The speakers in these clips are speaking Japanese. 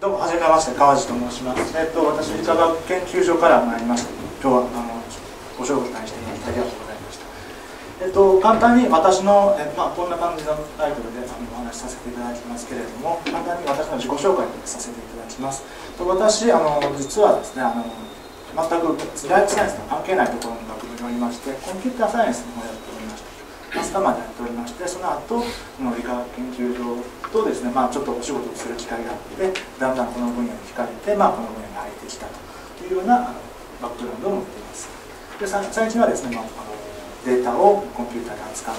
どうも、はじめまして、川地と申します。私、理化学研究所から参りました。今日はご紹介していただきありがとうございました。簡単に私の、こんな感じのタイトルでお話しさせていただきますけれども、簡単に私の自己紹介をさせていただきます。私、実はですね、全くライフサイエンスと関係ないところの学部におりまして、コンピューターサイエンスの方をやっておりました。マスターまでやっておりまして、その後理化学研究所とですね、ちょっとお仕事をする機会があって、だんだんこの分野に惹かれて、この分野に入ってきたというようなバックグラウンドを持っています。で、最近はですね、データをコンピューターで扱って、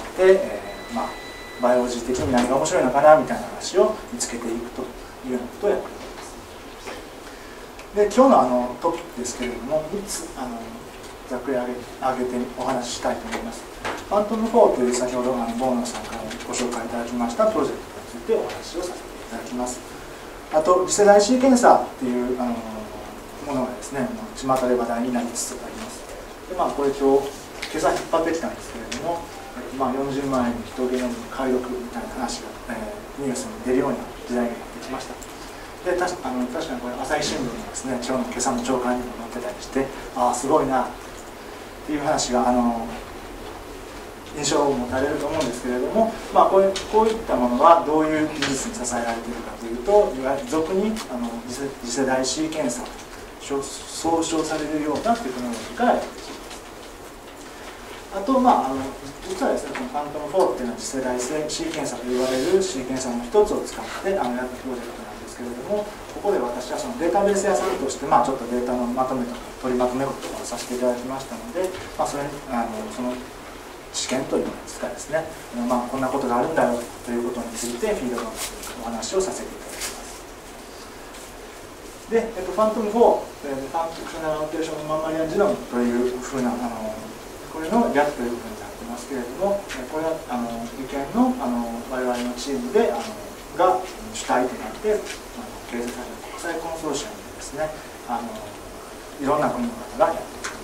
バイオロジー的に何が面白いのかなみたいな話を見つけていくというようなことをやっております。で、今日のトピックですけれども、3つざっくり挙げてお話ししたいと思います。ファントム4という先ほどボーナさんからご紹介いただきましたプロジェクトについてお話をさせていただきます。あと、次世代シーケンサーというものがですね、巷で話題になりつつあります。で、これ今朝引っ張ってきたんですけれども、40万円の人ゲノム解読みたいな話が、ニュースに出るような時代になってきました。で、確かにこれ朝日新聞のですね、今朝の朝刊にも載ってたりして、すごいなっていう話が印象を持たれると思うんですけれども、こういったものはどういう技術に支えられているかというと、いわゆる俗に次世代シーケンサーと総称されるようなテクノロジーからやってきます。あと、実はですね、このファントム4っていうのは次世代シーケンサーと言われるシーケンサーの一つを使ってやったプロジェクトなんですけれども、ここで私はそのデータベース屋さんとして、ちょっとデータのまとめとか取りまとめ事とかをさせていただきましたので、それにその試験というのですね、こんなことがあるんだよということについてフィードバックというお話をさせていただきます。で、ファントム4、ファンクショナルアノテーションマンマリアンジノムというふうなこれの略というふうになってますけれども、これは理研の我々のチームが主体となって形成された国際コンソーシアムでですね、いろんな国の方がやっています。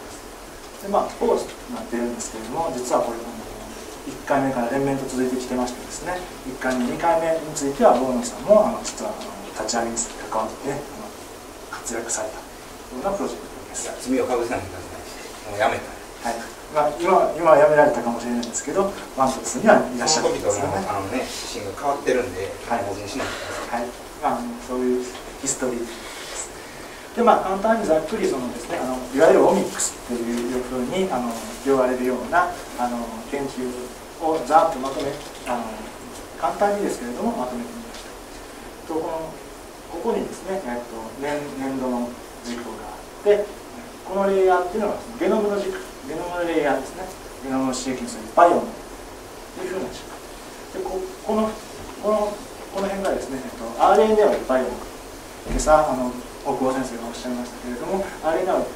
で、こうなっているんですけれども、実はこれ1回目から連綿と続いてきてましてですね、1回目、2回目については大野さんも実は立ち上げに関わって活躍されたようなプロジェクトです。 罪をかぶせないでください。もうやめた。 はい。今はやめられたかもしれないんですけど、ワントツにはいらっしゃるんですよね。 指針が変わってるんで、大事にしないでください。 はい。そういうヒストリーです。で、簡単にざっくりそのですね、いわゆるオミックスっていうふうに言われるような研究をざっとまとめ、簡単にですけれどもまとめてみました。ここにですね、年度の軸があって、このレイヤーっていうのはゲノムの軸、ゲノムのレイヤーですね。ゲノムシーケンスにバイオムというふうな軸。で、この辺がですね、RNA はバイオム。今朝大久保先生がおっしゃいましたけれども、RNA を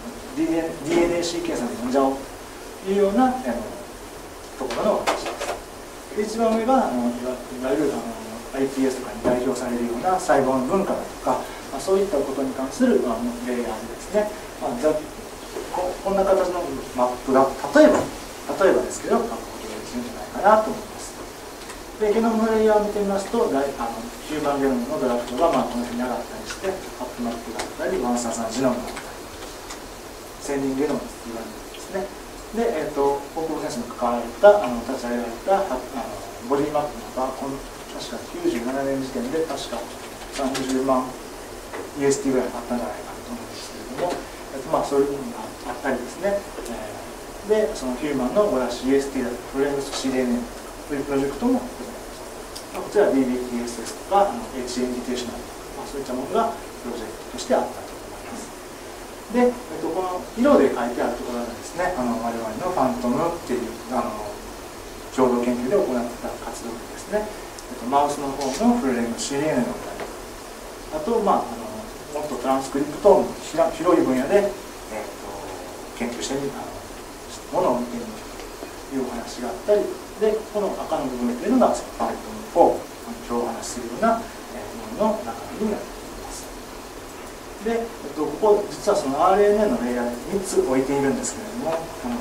DNA シーケンスで読んじゃおうというようなところのお話です。で、一番上がいわゆるiPS とかに代表されるような細胞の分化だとか、そういったことに関するレイヤーでですね、こんな形のマップが例えばですけど書くことができるんじゃないかなと思います。で、ゲノムのレイヤーを見てみますと、ヒューマンゲノムのドラフトがこの辺に上がったりして、アップマップがあったり、ワンサーさんジノムがあったり、千人ゲノムと言われるんですね。で、大久保先生の関わられた立ち上げられたボディマップのが確か97年時点で確か30万 UST ぐらいあったんじゃないかと思うんですけれども、そういうのがあったりですね、で、そのヒューマンのUST だとフレームス CDNA というプロジェクトもございます。こちら DBTSS とかHA インディテーショナルとか、そういったものがプロジェクトとしてあったと思います。で、この色で書いてあるところがですね、我々のファントムっていう共同研究で行った活動ですね、マウスの方のフルレーム CDNA のあと、もっとトランスクリプトームの広い分野で、研究してみたものを見てみるというお話があったり、で、この赤の部分というのがファントム4、今日お話しするようなものの中身になっています。で、ここ実はその RNA のレイヤーに3つ置いているんですけれども、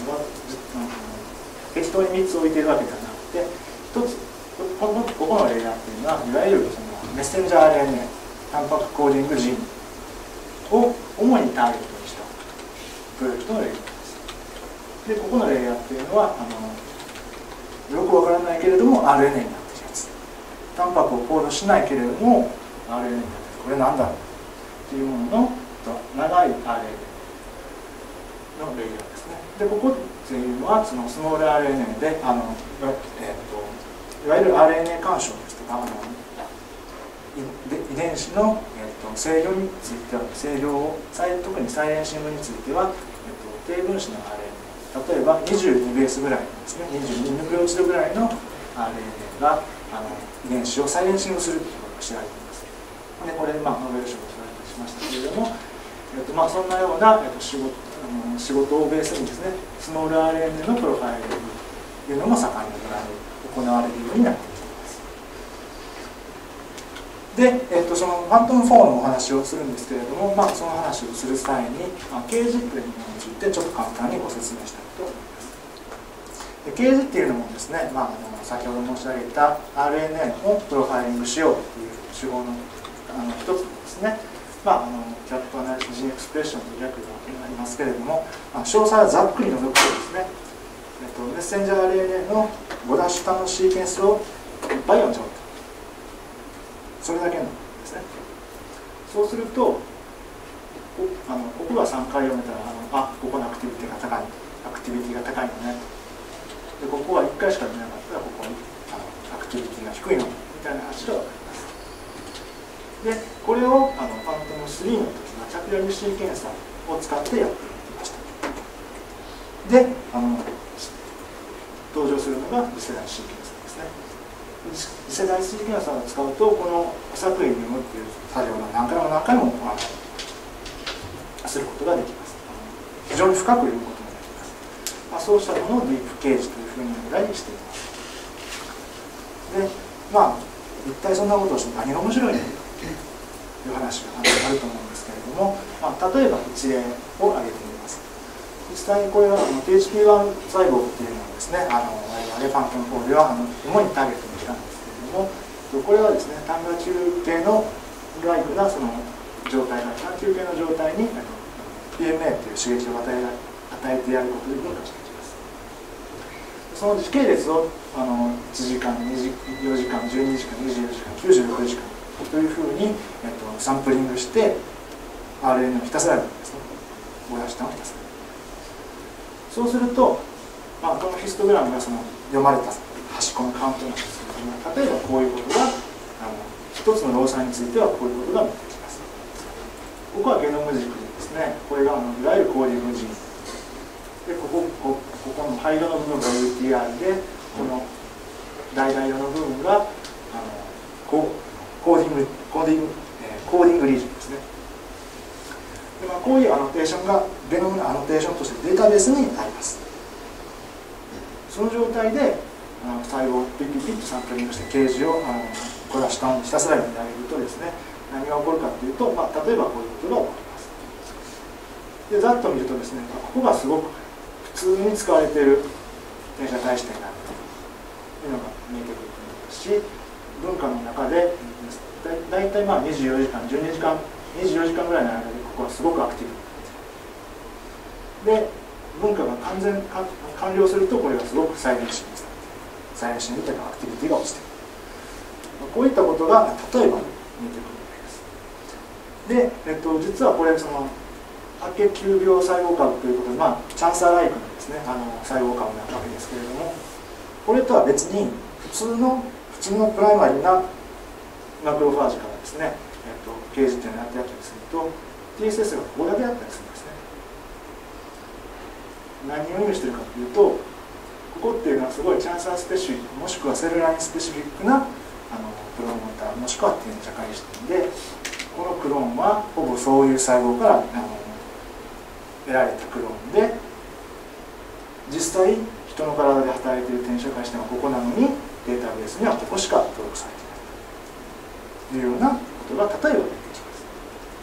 適当に3つ置いているわけではなくて、1つここのレイヤーっていうのは、いわゆるそのメッセンジャー RNA タンパクコーディングジーンを主にターゲットにしたプロジェクトのレイヤーです。でここのレイヤーっていうのはよくわからないけれども RNA になっているやつ、タンパクをコードしないけれども RNA になっている、これなんだろうっていうものの長い RNA のレイヤーですね。でここっていうのはそのスモール RNA でいわゆる RNA 干渉ですとか遺伝子の、制御については特にサイレンシングについては、低分子の RNA、 例えば22ベースぐらいのですね、22ヌクレオチドぐらいの RNA が遺伝子をサイレンシングするということが知られています。でこれでノーベル賞を取られたりしましたけれども、そんなような、仕事をベースにですね、スモール RNA のプロファイリングというのも盛んに行われるようになっています。で、そのファントム4のお話をするんですけれども、その話をする際に、ケージというものについてちょっと簡単にご説明したいと思います。でケージっていうのもですね、先ほど申し上げた RNA をプロファイリングしようという手法の一つですね。キャップアナリシスジーンエクスプレッションという略がありますけれども、詳細はざっくり除くとですね、メッセンジャー RNA の5ダッシュ間のシーケンスをいっぱい読んじゃうと、それだけのですね。そうするとここが3回読めたらここのアクティビティが高いのねと。でここは1回しか見なかったらここにアクティビティが低いのみたいな話が分かります。でこれをファントム3の時は着約シーケンサーを使ってやっていました。で登場するのが次世代シーケンサーですね。次世代シーケンサーを使うとこの不作為に読むっていう作業を何回もすることができます。非常に深く読むこともできます。そうしたものをディープケージというふうに呼んだりしています。で一体そんなことをして何が面白いのかという話があると思うんですけれども、例えば一例を挙げてみます。実際にこれはTHP1 細胞っていうのはですね、我々ファントム4では主にターゲットにしたんですけれども、これはですね、単価中系のライクなその状態が単中系の状態に PMA という刺激を与えてやることで分化していきます。その時系列を1時間、4時間、12時間、24時間、96時間というふうに、サンプリングして RNA をひたすらやるんですね。5ダッシュ単をひたすら。そうすると、このヒストグラムがその読まれた端っこのカウントなんですけれども、例えばこういうことが一つのローサについてはこういうことが見えてきます。ここはゲノム軸ですね。これがいわゆるコーディングジーンで、ここの灰色の部分が UTR で、この橙色の部分がコーディングリージョンですね。でこういうアノテーションがゲノムのアノテーションとしてデータベースにあります。その状態で細胞をピッピッとサンプリングしてケージをこれは下にひたすら読んであげるとですね、何が起こるかというと、例えばこういうことが起こります。でざっと見るとですね、ここがすごく普通に使われている転写体視点があるというのが見えてくると思いますし、文化の中でだいたい24時間、12時間、24時間ぐらいの間でここはすごくアクティブで、文化が完了するとこれがすごくサイレンシングされて、サイレンシングというかアクティビティが落ちてくる。こういったことが例えば見えてくるわけです。で、実はこれ白血球病細胞株ということで、チャンサーライクのですね、細胞株なわけですけれども、これとは別に普通のプライマリーなマクロファージからですね、ケージっていうのをやってやったりすると TSS がここだけだったりするんですね。何を意味しているかというと、ここっていうのはすごいチャンサースペシフィック、もしくはセルラインスペシフィックなプロモーター、もしくは転写回視点で、このクローンはほぼそういう細胞から得られたクローンで、実際人の体で働いている転写回視点はここなのにデータベースにはここしか登録されていないというようなことが例えば出てきます。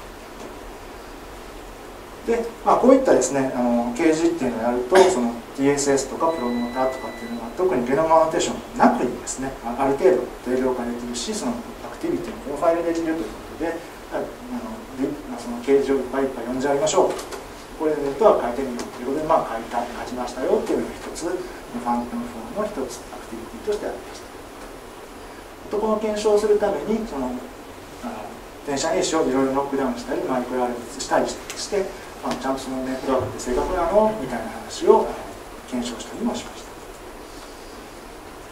で、こういったですね、ケージっていうのをやると、その TSS とかプロモーターとかっていうのは特にゲノムアノテーションなくにですね、ある程度定量化できるし、そのアクティビティのプロファイルできるということで、 その形状をいっぱいいっぱい読んじゃいましょう。これでネットは書いてみようということで、書きましたよっていうのが一つ、ファントムフォームの一つアクティビティとしてありました。この検証をするために転写因子をいろいろノックダウンしたりマイクロアルベツしたりして、ちゃんとそのネットワークって正確なのみたいな話を検証したりもしました。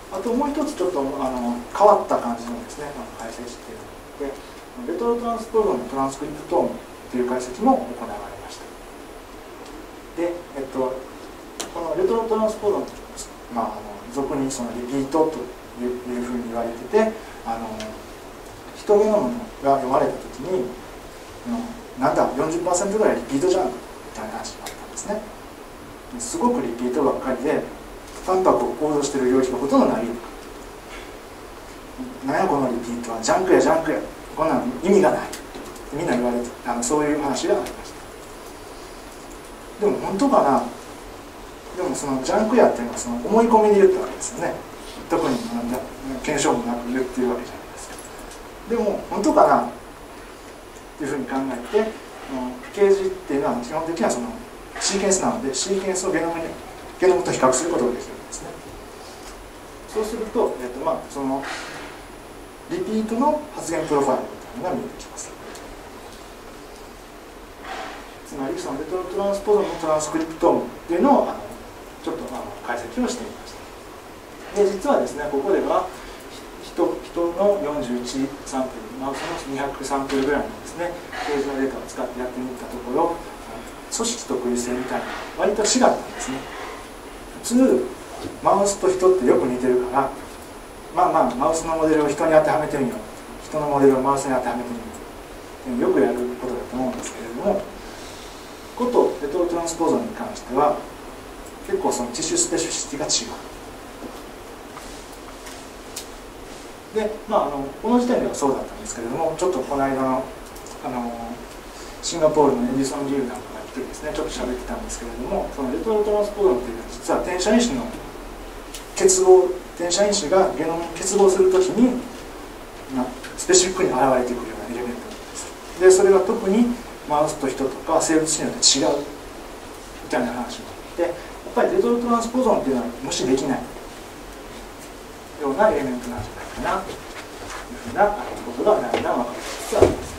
あともう一つちょっと変わった感じのですね解析っていうので、レトロトランスポートのトランスクリプトームという解析も行われました。で、このレトロトランスポートの、俗にそのリピートというふうに言われてて、ヒトゲノムが読まれた時に、なんだ 40% ぐらいリピートじゃんみたいな話があったんですね。すごくリピートばっかりでタンパクを構造している領域がほとんどない。なんやこのリピートはジャンクやジャンクや、こんなの意味がない、みんな言われて、そういう話がありました。でも本当かな。でもそのジャンクやっていうのはその思い込みで言ったわけですよね。特に検証もなく言ってるわけじゃないですか。でも本当かなっていうふうに考えて、掲示っていうのは基本的にはそのシーケンスなので、シーケンスをゲノムと比較することができるんですね。そうすると、そのリピートの発現プロファイルみたいなのが見えてきます。つまりそのレトロトランスポートのトランスクリプトームっていうのをちょっと解析をしてみました。で実はですね、ここでは人の41サンプル、その200サンプルぐらいのですね掲示のデータを使ってやってみたところ、組織特異性みたいな割と違ったんですね。普通マウスと人ってよく似てるから、マウスのモデルを人に当てはめてみよう、人のモデルをマウスに当てはめてみよう、よくやることだと思うんですけれども、ことレトロトランスポーザーに関しては結構そのティッシュスペシフィシティが違う。で、この時点ではそうだったんですけれども、ちょっとこの間のシンガポールのエディソン・リュウなんかが来てですね、ちょっと喋ってたんですけれども、そのレトロトランスポーザーっていうのは実は転写因子の結合、転写因子がゲノムに結合するときに、スペシフィックに現れてくるようなエレメントなんです。でそれが特にマウスと人とか生物によって違うみたいな話があって、やっぱりレトロトランスポーゾンっていうのは無視できないようなエレメントなんじゃないかなというふうなことがだんだん分かりつつあります。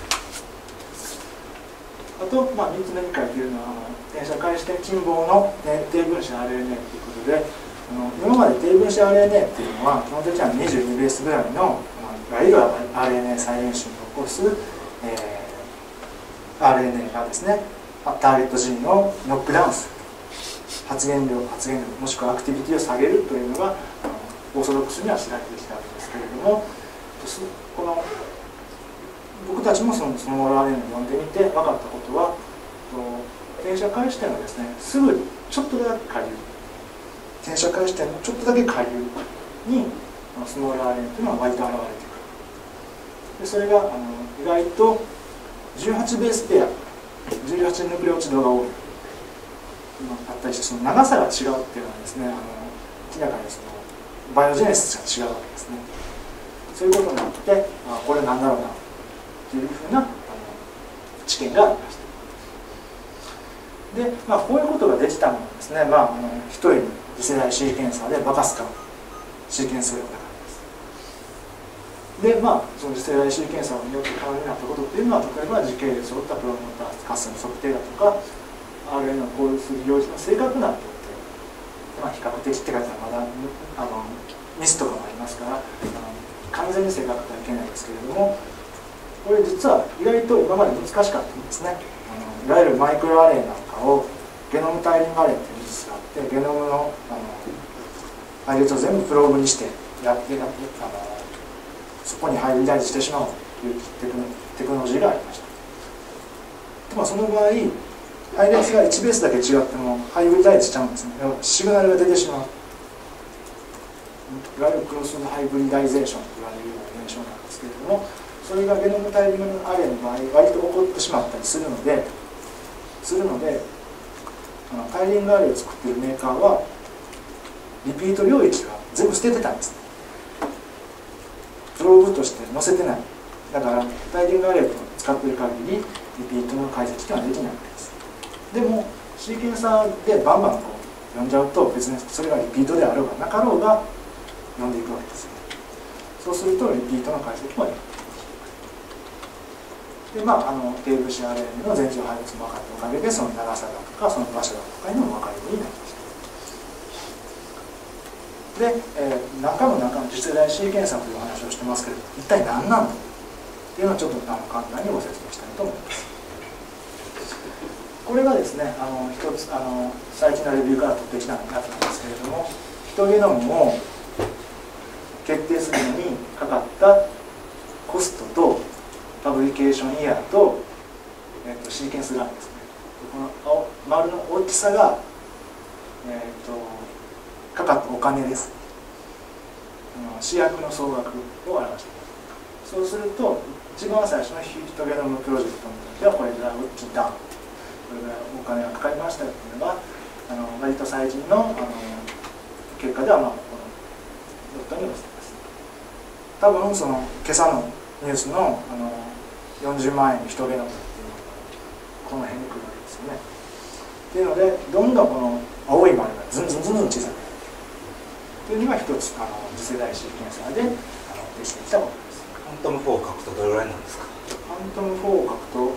あと、3つ目に書いているのは転写開始点近傍の低分子 RNA ということで、今まで低分子 RNA っていうのは基本的には22ベースぐらいのいわゆる RNA 再現種を起こす、RNA がですねターゲットジーンをノックダウンする、発現量もしくはアクティビティを下げるというのがオーソドックスには知られてきたわけですけれども、この僕たちもその RNA を読んでみて分かったことは、転写開始点のですねすぐちょっとだけ下流、転写開始点のちょっとだけ下流にスモール RNA というのが割と現れてくる。でそれが意外と18ベースペア、18ヌクレオチドが多いあったりして、その長さが違うっていうのはですね、明らかにそのバイオジェネシスが違うわけですね。そういうことになって、これなんだろうなというふうな知見がありました。で、こういうことができたのはですね、一重に次世代シーケンサーでバカスカシーケンス量がで、その次世代シーケンサーによって可能になったことっていうのは、例えば時系列を追ったプロモーター活性の測定だとか RNA の構成する領域の正確な特定、比較的って書いてはまだミスとかもありますから、完全に正確とはいけないですけれども、これ実は意外と今まで難しかったんですね。いわゆるマイクロアレイなんかをゲノムタイリングアレイという技術があって、ゲノムの配列を全部プローブにしてやってそこにハイブリダイズしてしまおうというテクノロジーがありました。その場合、配列が1ベースだけ違ってもハイブリダイズしちゃうんですね。シグナルが出てしまう。いわゆるクロスハイブリダイゼーションと言われるような現象なんですけれども、それがゲノムタイリングアレイの場合、割と起こってしまったりするので、タイリングアレイを作っているメーカーは、リピート領域は全部捨ててたんですね。プローブとして載せてない。だからタイリングアレイと使っている限りリピートの解析っていうのはできないわけです。でもシーケンサーでバンバンこう読んじゃうと、別にそれがリピートであろうがなかろうが読んでいくわけですよ。そうするとリピートの解析もできる。でテーブルシ RNA の全長配列も分かったおかげで、その長さだとかその場所だとかいうのも分かるようになりました。で、中の次世代シーケンサーという話をしてますけれど、一体何なんだというのをちょっと簡単にご説明したいと思います。これがですね、一つ最近のレビューから取ってきたやつなんですけれども、ヒトゲノムを決定するのにかかったコストとパブリケーションイヤーと、シーケンスランですね。この丸の大きさが、かかったお金です。試薬の総額を表しています。そうすると一番最初のヒトゲノムプロジェクトにとってはこれぐらい大きいダウン、これぐらいお金がかかりましたよっていうのが割と最近の結果ではこのドットに載せています。多分その今朝のニュースの40万円のヒトゲノムっていうのがこの辺に来るわけですよね。っていうのでどんどんこの青い丸がずんずん小さくなるというのが一つ次世代シーケンサーでできてきたことです。 ファントム4を書くとどれぐらいなんですか？ ファントム4を書くと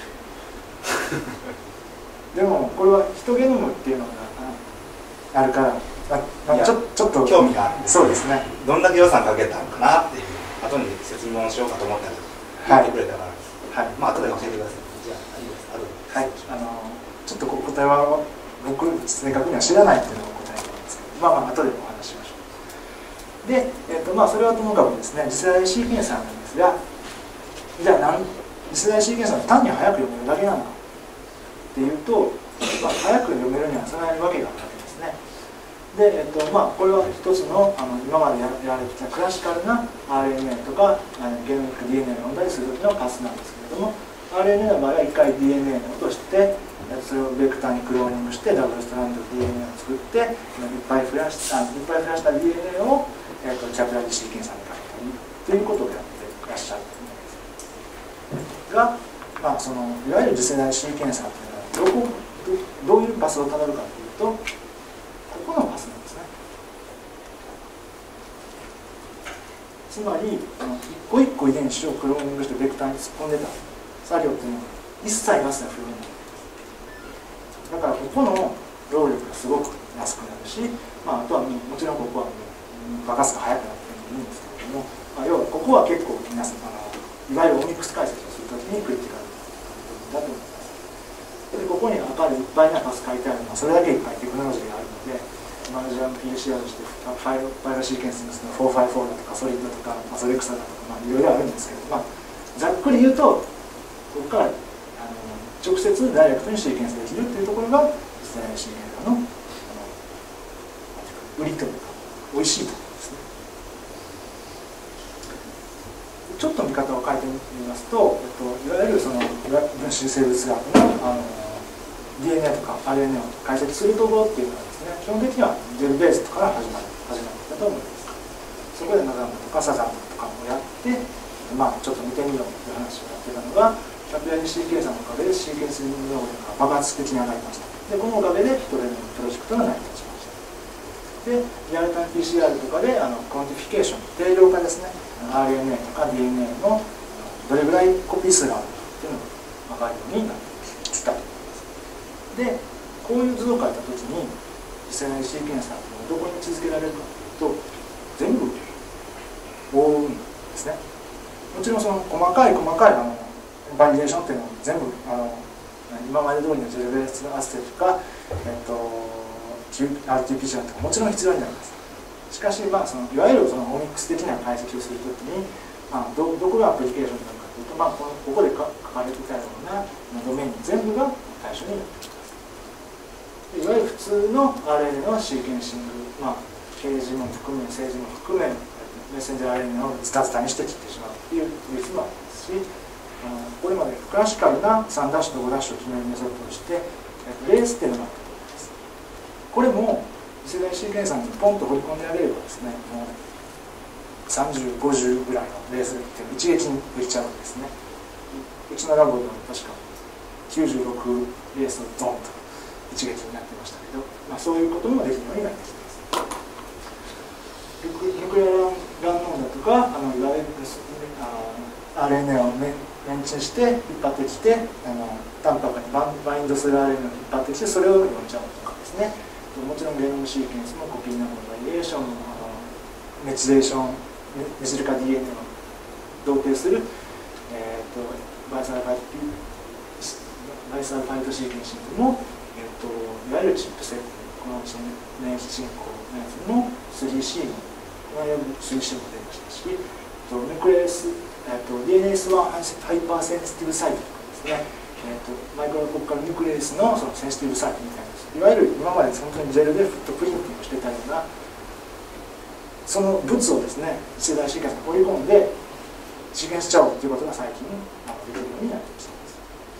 でもこれはヒトゲノムっていうのがあるからちょっと興味があるんです。 そうですね。 どんだけ予算かけたのかなっていう後に説明をしようかと思ったら言ってくれたから、はい、後で教えてください。じゃあいいです。 はい、ちょっと答えは僕正確には知らないっていうのが答えなんですけど、後でお話ししましょう。で、それはともかくですね、次世代シーケンサーなんですが、じゃあ次世代シーケンサーは単に早く読めるだけなのかっていうと、早く読めるにはそれなりにわけがあるわけですね。で、これは一つの今までやられてきたクラシカルな RNA とかゲノミック DNA を読んだりする時のパスなんですけれども、RNA の場合は1回 DNA を落としてそれをベクターにクローニングしてダブルストランド DNA を作っていっぱい増やした DNA をキャピラリーシーケンサーに書いたりということをやっていらっしゃるんですが、いわゆる次世代シーケンサーというのはどういうパスをたどるかというと、ここのパスなんですね。つまり一個一個遺伝子をクローニングしてベクターに突っ込んでた作業というのは一切ガスが不要になる。だからここの労力がすごく安くなるし、あとはもちろんここは爆発が速くなってもいいんですけれども、要はここは結構皆さんいわゆるオミックス解析をするときにクリティカルだと思います。でここに赤でいっぱいなパス書いてあるのはそれだけいっぱいテクノロジーがあるので、マルジャン PCR としてファイロシーケンスの454だとかソリッドとかソレクサだとかいろいろあるんですけど、ざっくり言うとここから直接ダイレクトにシーケンスできるというところが次世代シーケンサーの売りというか美味しいところですね。ちょっと見方を変えてみますと、いわゆるその分子生物学のDNA とか RNA を解析するところっていうのはですね、基本的にはジェルベースから始まっていたと思います。そこでナザンダとかサザンダとかもやって、ちょっと見てみようという話をやってたのが、キャピラリーシーケンサーのおかげでシーケンス能力が爆発的に上がりました。でこのおかげでヒトゲノムプロジェクトが成り立ちました。でリアルタイム PCR とかでコンティフィケーション、定量化ですね、 RNA とか DNA のどれぐらいコピー数があるかっていうのが分かるようになってきたと思います。でこういう図を書いた時に次世代シーケンサーというのはどこに位置づけられるかというと、全部覆うんですね。もちろんその細かいバリデーションっていうのを全部今まで通りのジェルベースアッセイとか、RT-PCR とかもちろん必要になります。しかし、いわゆるそのオミックス的な解析をするときに、どこがアプリケーションになるかというと、ここで書かれていたようなドメイン全部が対象になっています。いわゆる普通の RNA のシーケンシング、掲示も含め政治も含めメッセンジャー RNA をズタズタにして切ってしまうという技術もありますし、これまでクラシカルな3ダッシュと5ダッシュを決めるメソッドとしてレースっていうのがあったと思います。これも次世代シーケンサーにポンと掘り込んであげればですね、もう30、50ぐらいのレースっていうのを一撃にできちゃうんですね。 うちのラボでは確か96レースをドンと一撃になってましたけど、そういうこともできるようになってきてます。ヌクレアガンノンだとかいわゆるRNA をメンチンして引っ張ってきてタンパクにバインドする RNA を引っ張ってきてそれを読んじゃうとかですね。もちろんゲノムシーケンスもコピーナンバーバリエーションメチレーションメチル化 DNA を同定する、バイサルファイトシーケンシングも、いわゆるチップセットこの免疫進行のやつも 3C のこのように 3C も出ましたし、ヌクレアス、DNS1 ハイパーセンシティブサイトとかですね、マイクロコッカルニュクレアスのそのセンシティブサイトみたいな、いわゆる今まで本当にジェルでフットプリンティングをしてたようなその物をですね次世代シーケンスに放り込んでシーケンスしちゃおうということが最近できるようになってきています。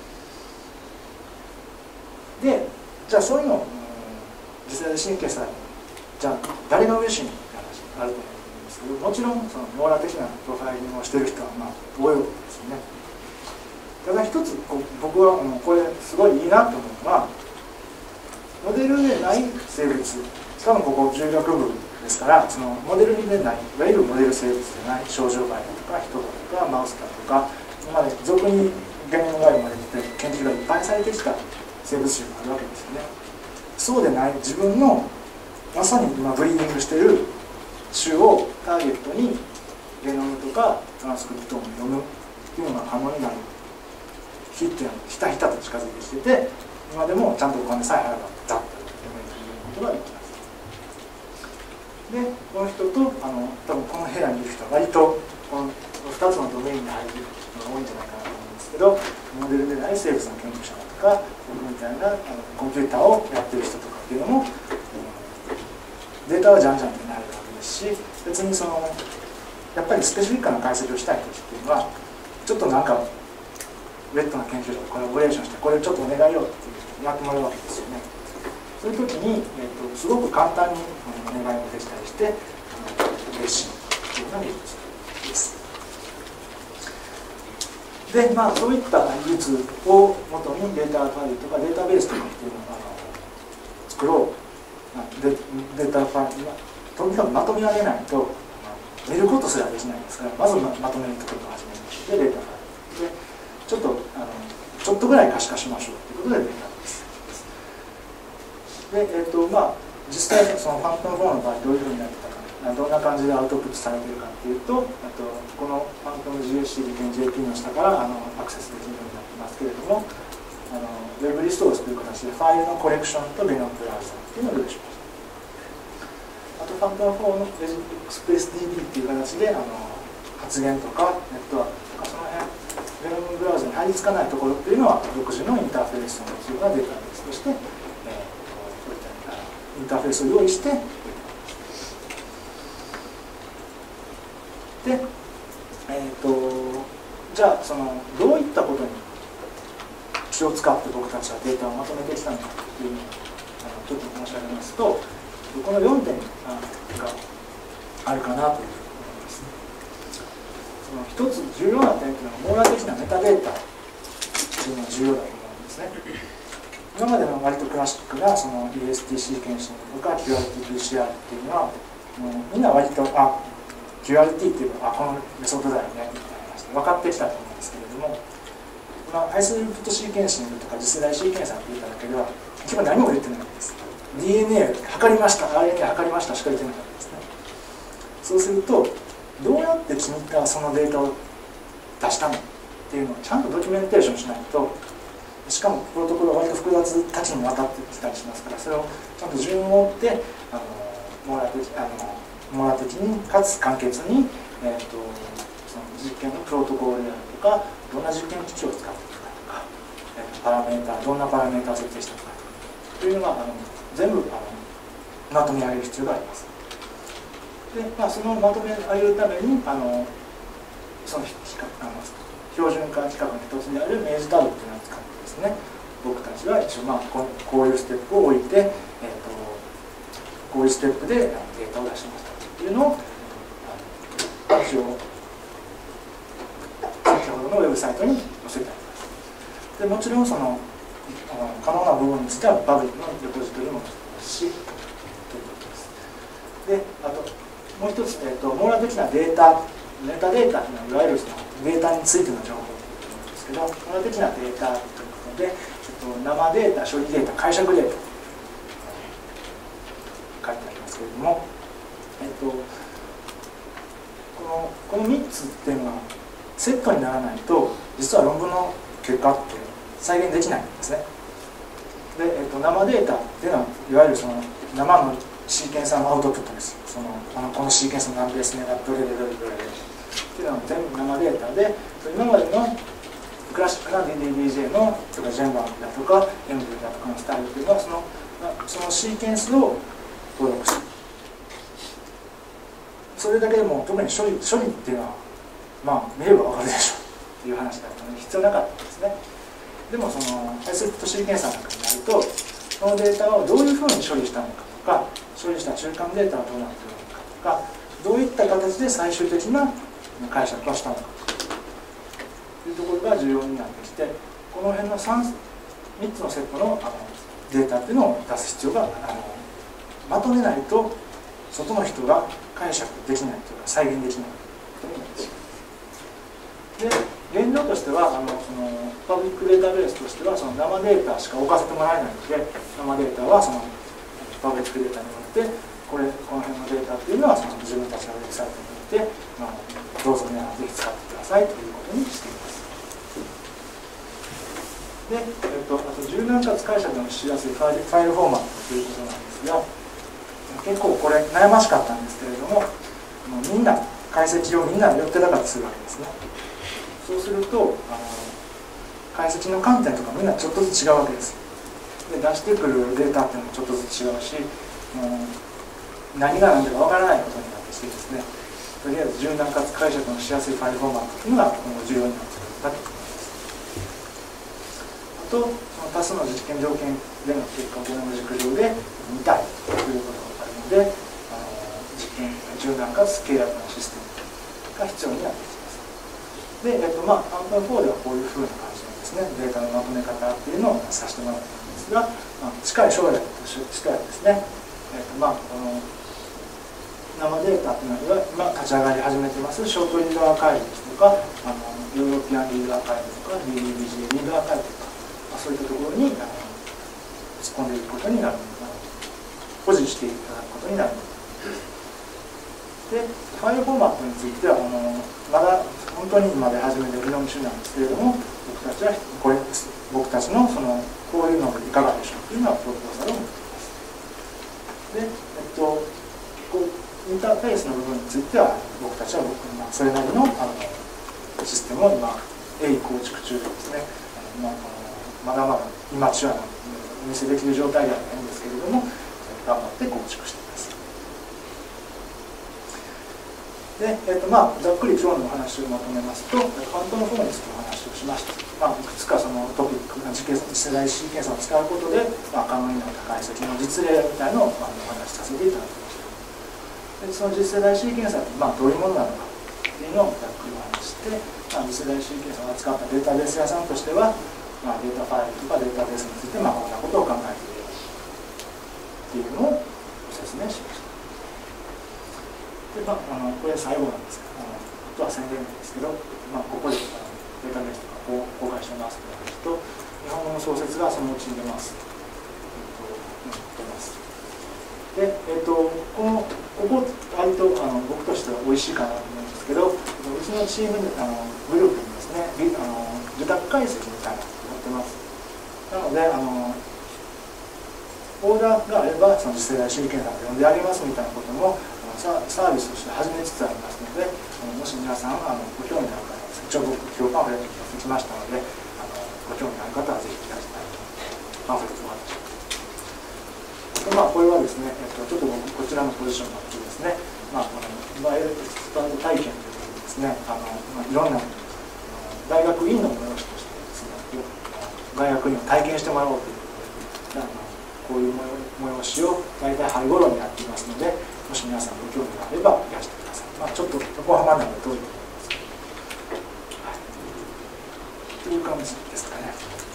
で、じゃあそういうのを次世代シーケンスはじゃあ誰が嬉しいのって話があると思うんですけど、もちろんその網羅的なプロファイリングをしている人は多いわけですよね。ただ一つ僕はこれすごいいいなと思うのはモデルでない生物、しかもここ重力部ですからそのモデルでないいわゆるモデル生物でない症状外だとか人だとかマウスだとか今まで俗にゲノム外まで研究がいっぱいされてきた生物種があるわけですよね。そうでない自分のまさに今ブリーディングしている種をターゲットにゲノムとかトランスクリプトームを読むっていうのが可能になる日っていうのはひたひたと近づいてきてて、今でもちゃんとお金さえ払えばザッと読めるということができます。でこの人と多分この部屋にいる人は割とこの2つのドメインに入る人が多いんじゃないかなと思うんですけど、モデルでない生物の研究者だとか僕みたいなコンピューターをやってる人とかっていうのも、データはじゃんじゃん手に入るわけですし、別にやっぱりスペシフィックな解析をしたい時っていうのはちょっとなんかウェットな研究者とコラボレーションしてこれちょっとお願いよっていうやってもらうわけですよね。そういう時に、すごく簡単にお願いもできたりして嬉しいというのが技術です。でそういった技術をもとにデータファイルとかデータベースとかっていうのを作ろう。データファイルとにかくまとめ上げないと見ることすらできないですから、まずまとめるところから始めましょう。でデータファイルでちょっとぐらい可視化しましょうということでデータベースで、実際そのファントム4の場合どういうふうになってたか、どんな感じでアウトプットされているかっていうと、このファントム GSC 理研 JP の下からアクセスできるようになってますけれども、ウェブリストを作る形でファイルのコレクションとゲノムブラウザっていうのを用意しました。あとファントム4のエクスプレス DB っていう形で発言とかネットワークとかその辺ゲノムブラウザに張り付かないところっていうのは独自のインターフェースを持つようなデータベースとして、インターフェースを用意してで、じゃあどういったことに気を使って僕たちはデータをまとめてきたのかというのをちょっと申し上げますと、この4点があるかなというふうに思います。一つ重要な点というのは網羅的なメタデータというのが重要だと思うんですね。今までの割とクラシックなEST シーケンシングとか QRT-PCR っていうのはみんな割とQRT っていうのはこのメソッドだよねみたいな話で分かってきたと思うんですけれども、ハイスループットシーケンシングとか次世代シーケンサーって言っただけでは結局何も言ってないんです。 DNA 測りました RNA 測りましたしか言ってなかったですね。そうするとどうやって君がそのデータを出したのっていうのをちゃんとドキュメンテーションしないと、しかもプロトコルは割と複雑多岐にわたってきたりしますから、それをちゃんと順を追って網羅的にかつ簡潔に、その実験のプロトコルであるとかどんな実験機器を使っているかとか、パラメータどんなパラメータを設定したのかというのが全部まとめ上げる必要があります。で、そのまとめ上げるためにその標準化規格の一つである明治タブっていうのを使ってですね、僕たちは一応こういうステップを置いて、こういうステップでデータを出しましたというのを一応先ほどののウェブサイトに載せてあります。でもちろんその可能な部分についてはパブリックのレポジトリも載せてますしということです。であともう一つ、網羅的なデータ、メタデータというのは、いわゆるそのデータについての情報ということですけど、網羅的なデータということで、生データ、処理データ、解釈データ書いてありますけれども、この3つっていうのはセットにならないと、実は論文の結果って再現できないんですね。で、生データっていうのは、いわゆるその生のシーケンサーのアウトプットです。このシーケンスの何ベース目がどれでどれでどれでっていうのは全部生データで、今までのクラシックな DDBJ のとかジェンバーだとかエンブルだとかのスタイルというのはそのシーケンスを登録する。それだけでも特に処理っていうのはまあ見れば分かるでしょうっていう話だったので必要なかったんですね。でもそのハイスペクトシーケンサーなんかになると、そのデータをどういうふうに処理したのかとか、処理した中間データはどうなっているのかとか、どういった形で最終的な解釈をしたのかというところが重要になってきて、この辺の 3つのセットのデータっていうのを出す必要がまとめないと外の人が解釈できないというか再現できないことになってしまう。で現状としてはそのパブリックデータベースとしてはその生データしか置かせてもらえないので、生データはそのパブリックデータによってこの辺のデータっていうのはその自分たちのウェブサイトによって、どうぞ皆さんぜひ使ってくださいということにしています。で、あと柔軟かつ解釈のしやすいファイルフォーマットということなんですが、結構これ悩ましかったんですけれども、みんな解析をみんな寄ってたかとするわけですね。そうすると解析の観点とかみんなちょっとずつ違うわけです。で出してくるデータっていうのもちょっとずつ違うし、何が何だかわからないことになってきてですね、とりあえず柔軟かつ解釈のしやすいファイルフォーマットというのが重要になってくるんだと思います。あと、その多数の実験条件での結果をゲノム軸上で見たいということがあるので、実験柔軟かつ契約なシステムが必要になってきます。で、簡単4ではこういうふうな感じのですね、データのまとめ方っていうのをさせてもらったんですが、近い将来としてはですね、この生データというのは今立ち上がり始めてますショートリードアーカイブですとか、ヨーロピアンリードアーカイブとか DDBJ リードアーカイブとか、そういったところに突っ込んでいくことになる、保持していただくことになる。で、ファイルフォーマットについてはまだ本当に今で始めて議論中なんですけれども、僕たちのこういうのがいかがでしょうというのはプロポーザルを持っています。で、インターフェースの部分については僕たちはそれなりのシステムを今鋭意構築中でですね、まだまだ今中はお見せできる状態ではないんですけれども、頑張って構築しています。で、ざっくり今日のお話をまとめますと、ファントムフォーニスのお話をしました。いくつかそのトピック、次世代シーケンサーを使うことで、可能になった解析の実例みたいなのをお話しさせていただきました。でその次世代シーケンサーってどういうものなのかっていうのをざっくりお話しして、次世代シーケンサーを扱ったデータベース屋さんとしては、データファイルとかデータベースについてこんなことを考えているっていうのをご説明しました。でこれ最後なんですけど、あとは宣伝なんですけど、ここでデータベースとかを公開してますという話と、日本語の創設がそのうちに出ます。出ます。で、ここ割と僕としては美味しいかなと思うんですけど、うちのチームグループにですね、受託解析みたいなのをやってます。なのでオーダーがあればその次世代シーケンサーで呼んであげますみたいなこともサービスとして始めつつありますので、もし皆さんご興味のある方は、一応僕今日パンフレットに載せてきましたので、ご興味のある方はぜひいらしたいとパンフレットをお渡しします。これはですね、ちょっと僕こちらのポジションになってですね、このエクスパート体験ということでですね、いろんな大学院の催しとしてですね、大学院を体験してもらおうということで、こういう催しを大体春頃にやっていますので、もし皆さんご興味があればいらしてください。ちょっと横浜なので遠いと思いますけど、 空間物理ですかね。